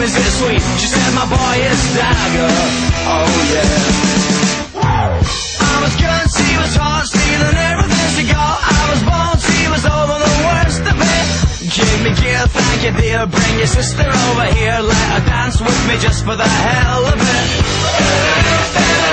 is it sweet? She said my boy is Dagger. Oh yeah. I was good, she was hot, stealing everything she got. I was born, she was over the worst of it. Give me gear, thank you dear. Bring your sister over here. Let her dance with me just for the hell of it.